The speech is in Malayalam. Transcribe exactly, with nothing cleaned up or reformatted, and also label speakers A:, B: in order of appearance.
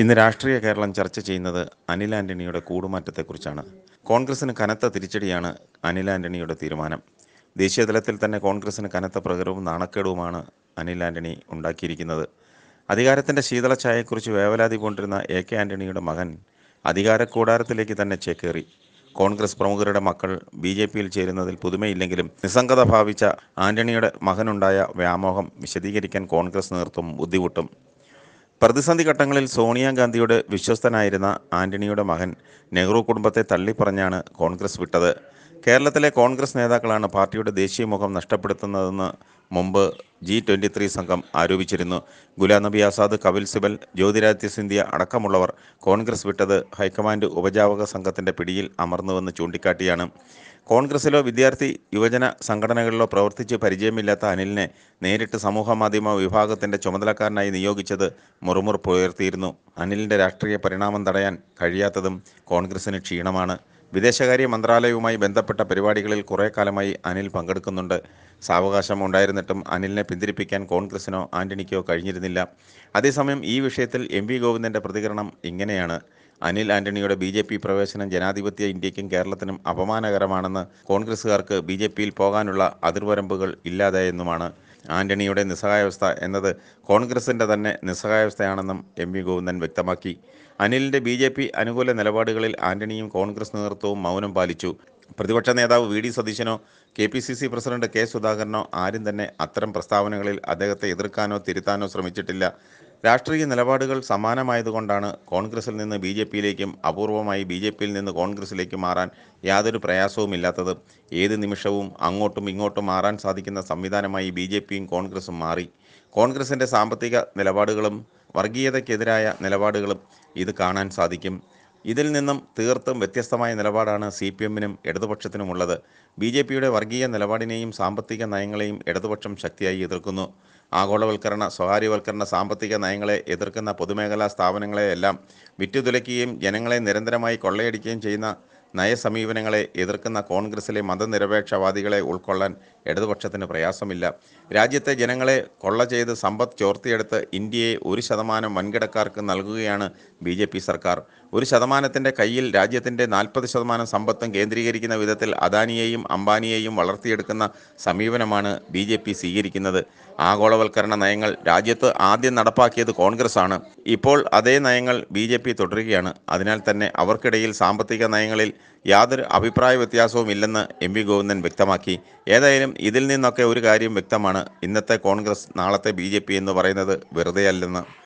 A: ഇന്ന് രാഷ്ട്രീയ കേരളം ചർച്ച ചെയ്യുന്നത് അനിൽ ആന്റണിയുടെ കൂടുമാറ്റത്തെക്കുറിച്ചാണ്. കോൺഗ്രസിന് കനത്ത തിരിച്ചടിയാണ് അനിൽ ആന്റണിയുടെ തീരുമാനം. ദേശീയ തലത്തിൽ തന്നെ കോൺഗ്രസിന് കനത്ത പ്രകടനവും നാണക്കേടുമാണ് അനിൽ ആന്റണി ഉണ്ടാക്കിയിരിക്കുന്നത്. അധികാരത്തിൻ്റെ ശീതളഛായയെക്കുറിച്ച് വേവലാതി കൊണ്ടിരുന്ന എ കെ ആന്റണിയുടെ മകൻ അധികാര കൂടാരത്തിലേക്ക് തന്നെ ചേക്കേറി. കോൺഗ്രസ് പ്രമുഖരുടെ മക്കൾ ബി ജെ പിയിൽ ചേരുന്നതിൽ പുതുമയില്ലെങ്കിലും നിസ്സംഗത ഭാവിച്ച ആന്റണിയുടെ മകനുണ്ടായ വ്യാമോഹം വിശദീകരിക്കാൻ കോൺഗ്രസ് നേതൃത്വം ബുദ്ധിമുട്ടും. പ്രതിസന്ധി ഘട്ടങ്ങളിൽ സോണിയാഗാന്ധിയുടെ വിശ്വസ്തനായിരുന്ന ആന്റണിയുടെ മകൻ നെഹ്റു കുടുംബത്തെ തള്ളിപ്പറഞ്ഞാണ് കോൺഗ്രസ് വിട്ടത്. കേരളത്തിലെ കോൺഗ്രസ് നേതാക്കളാണ് പാർട്ടിയുടെ ദേശീയ മുഖം നഷ്ടപ്പെടുത്തുന്നതെന്ന് മുമ്പ് ജി ട്വൻ്റി ത്രീ സംഘം ആരോപിച്ചിരുന്നു. ഗുലാം നബി ആസാദ്, കപിൽ സിബൽ, ജ്യോതിരാദിത്യ സിന്ധ്യ അടക്കമുള്ളവർ കോൺഗ്രസ് വിട്ടത് ഹൈക്കമാൻഡ് ഉപജാപക സംഘത്തിൻ്റെ പിടിയിൽ അമർന്നുവെന്ന് ചൂണ്ടിക്കാട്ടിയാണ്. കോൺഗ്രസിലോ വിദ്യാർത്ഥി യുവജന സംഘടനകളിലോ പ്രവർത്തിച്ച് പരിചയമില്ലാത്ത അനിലിനെ നേരിട്ട് സമൂഹമാധ്യമ വിഭാഗത്തിൻ്റെ ചുമതലക്കാരനായി നിയോഗിച്ചത് മുറുമുറുപ്പ് ഉയർത്തിയിരുന്നു. അനിലിൻ്റെ രാഷ്ട്രീയ പരിണാമം തടയാൻ കഴിയാത്തതും കോൺഗ്രസിന് ക്ഷീണമാണ്. വിദേശകാര്യ മന്ത്രാലയവുമായി ബന്ധപ്പെട്ട പരിപാടികളിൽ കുറേ കാലമായി അനിൽ പങ്കെടുക്കുന്നുണ്ട്. സാവകാശം ഉണ്ടായിരുന്നിട്ടും അനിലിനെ പിന്തിരിപ്പിക്കാൻ കോൺഗ്രസിനോ ആന്റണിക്കോ കഴിഞ്ഞിരുന്നില്ല. അതേസമയം ഈ വിഷയത്തിൽ എം വി ഗോവിന്ദൻ്റെ പ്രതികരണം ഇങ്ങനെയാണ്: അനിൽ ആന്റണിയുടെ ബി ജെ പി പ്രവേശനം ജനാധിപത്യ ഇന്ത്യക്കും കേരളത്തിനും അപമാനകരമാണെന്ന്, കോൺഗ്രസുകാർക്ക് ബി ജെ പിയിൽ പോകാനുള്ള അതിർവരമ്പുകൾ ഇല്ലാതായെന്നുമാണ്. ആന്റണിയുടെ നിസ്സഹായാവസ്ഥ എന്നത് കോൺഗ്രസിൻ്റെ തന്നെ നിസ്സഹായാവസ്ഥയാണെന്നും എം വി ഗോവിന്ദൻ വ്യക്തമാക്കി. അനിലിൻ്റെ ബി ജെ പി അനുകൂല നിലപാടുകളിൽ ആന്റണിയും കോൺഗ്രസ് നേതൃത്വവും മൗനം പാലിച്ചു. പ്രതിപക്ഷ നേതാവ് വി ഡി സതീശനോ K P C C president K സുധാകരനോ ആരും തന്നെ അത്തരം പ്രസ്താവനകളിൽ അദ്ദേഹത്തെ എതിർക്കാനോ തിരുത്താനോ ശ്രമിച്ചിട്ടില്ല. രാഷ്ട്രീയ നിലപാടുകൾ സമാനമായതുകൊണ്ടാണ് കോൺഗ്രസിൽ നിന്ന് ബി ജെ പിയിലേക്കും അപൂർവമായി ബി ജെ പിയിൽ നിന്ന് കോൺഗ്രസിലേക്ക് മാറാൻ യാതൊരു പ്രയാസവുമില്ലാത്തത്. ഏത് നിമിഷവും അങ്ങോട്ടും ഇങ്ങോട്ടും മാറാൻ സാധിക്കുന്ന സംവിധാനമായി ബി ജെ പിയും കോൺഗ്രസും മാറി. കോൺഗ്രസിൻ്റെ സാമ്പത്തിക നിലപാടുകളും വർഗീയതയ്ക്കെതിരായ നിലപാടുകളും ഇത് കാണാൻ സാധിക്കും. ഇതിൽ നിന്നും തീർത്തും വ്യത്യസ്തമായ നിലപാടാണ് സി പി എമ്മിനും ഇടതുപക്ഷത്തിനുമുള്ളത്. ബി ജെ പിയുടെ വർഗീയ നിലപാടിനെയും സാമ്പത്തിക നയങ്ങളെയും ഇടതുപക്ഷം ശക്തിയായി എതിർക്കുന്നു. ആഗോളവൽക്കരണ, സ്വകാര്യവൽക്കരണ, സാമ്പത്തിക നയങ്ങളെ എതിർക്കുന്ന പൊതുമേഖലാ സ്ഥാപനങ്ങളെയെല്ലാം വിറ്റുതുലയ്ക്കുകയും ജനങ്ങളെ നിരന്തരമായി കൊള്ളയടിക്കുകയും ചെയ്യുന്ന നയസമീപനങ്ങളെ എതിർക്കുന്ന കോൺഗ്രസിലെ മതനിരപേക്ഷവാദികളെ ഉൾക്കൊള്ളാൻ ഇടതുപക്ഷത്തിന് പ്രയാസമില്ല. രാജ്യത്തെ ജനങ്ങളെ കൊള്ള ചെയ്ത് സമ്പത്ത് ചോർത്തിയെടുത്ത് ഇന്ത്യയെ ഒരു ശതമാനം വൻകിടക്കാർക്ക് നൽകുകയാണ് ബി ജെ പി സർക്കാർ. ഒരു ശതമാനത്തിൻ്റെ കയ്യിൽ രാജ്യത്തിൻ്റെ നാൽപ്പത് ശതമാനം സമ്പത്തും കേന്ദ്രീകരിക്കുന്ന വിധത്തിൽ അദാനിയെയും അംബാനിയെയും വളർത്തിയെടുക്കുന്ന സമീപനമാണ് ബി ജെ പി സ്വീകരിക്കുന്നത്. ആഗോളവൽക്കരണ നയങ്ങൾ രാജ്യത്ത് ആദ്യം നടപ്പാക്കിയത് കോൺഗ്രസ്സാണ്. ഇപ്പോൾ അതേ നയങ്ങൾ ബി ജെ പി തുടരുകയാണ്. അതിനാൽ തന്നെ അവർക്കിടയിൽ സാമ്പത്തിക നയങ്ങളിൽ യാതൊരു അഭിപ്രായ വ്യത്യാസവും ഇല്ലെന്ന് എം വി ഗോവിന്ദൻ വ്യക്തമാക്കി. ഏതായാലും ഇതിൽ നിന്നൊക്കെ ഒരു കാര്യം വ്യക്തമാണ്: ഇന്നത്തെ കോൺഗ്രസ് നാളത്തെ ബി ജെ പി എന്ന് പറയുന്നത് വെറുതെയല്ലെന്ന്.